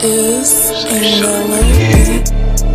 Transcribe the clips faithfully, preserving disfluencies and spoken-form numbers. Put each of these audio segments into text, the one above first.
is another.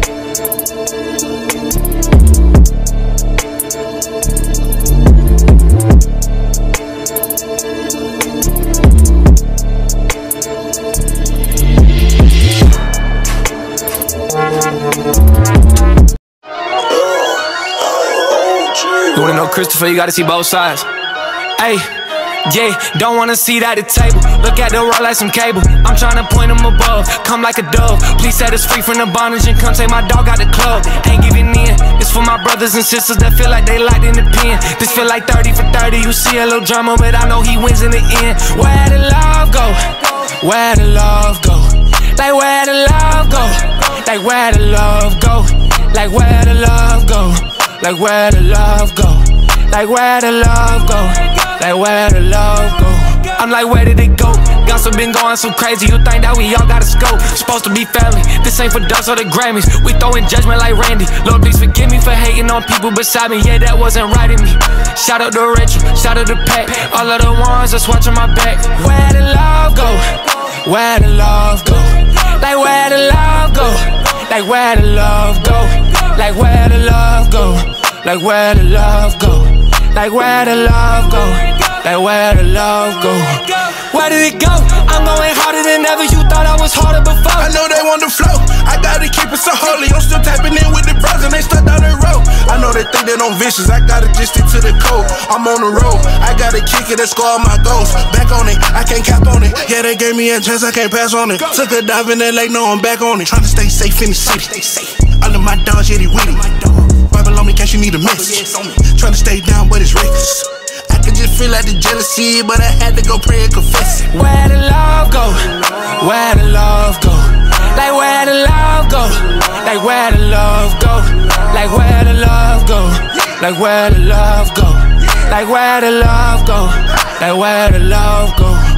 You wanna know Christopher, you gotta see both sides. Hey, yeah, don't wanna see that at the table. Look at the roll like some cable. I'm tryna point them above, come like a dove. Please set us free from the bondage and come take my dog out the club. Ain't giving in, it's for my brothers and sisters that feel like they locked in the pen. This feel like thirty for thirty, you see a little drama, but I know he wins in the end. Where the love go? Where the love go? Like where the love go? Like where the love go? Like where the love go? Like where the love go? Like where the love go? Like where the love go? I'm like, where did it go? Gossip been going so crazy, you think that we all got a scope. Supposed to be family, this ain't for dust or the Grammys. We throwing judgment like Randy. Lord, please forgive me for hating on people beside me. Yeah, that wasn't right in me. Shout out to Rachel, shout out to Pat, all of the ones that's watching my back. Where the love go? Where the love go? Like where the love go? Like where the love go? Like where the love go? Like where the love go? Like where the love go? Like where the love go? Where did it go? I'm going harder than ever. You thought I was harder before. I know they want the flow. I gotta keep it so holy. I'm still tapping in with the bros and they stuck down the road. I know they think they don't vicious. I gotta just stick to the code. I'm on the road. I gotta kick it and score all my goals. Back on it. I can't cap on it. Yeah, they gave me a chance. I can't pass on it. Took a dive in L A. No, I'm back on it. Trying to stay safe in the city. Stay safe. Under my dogs, yeah, they with it. Bible on me, cash, you need a message. Trying to stay down, but it's reckless. I could just feel like the jealousy, but I had to go pray and confess it. Where the love go? Where the love go? Like where the love go? Like where the love go? Like where the love go? Like where the love go? Like where the love go? Like where the love go?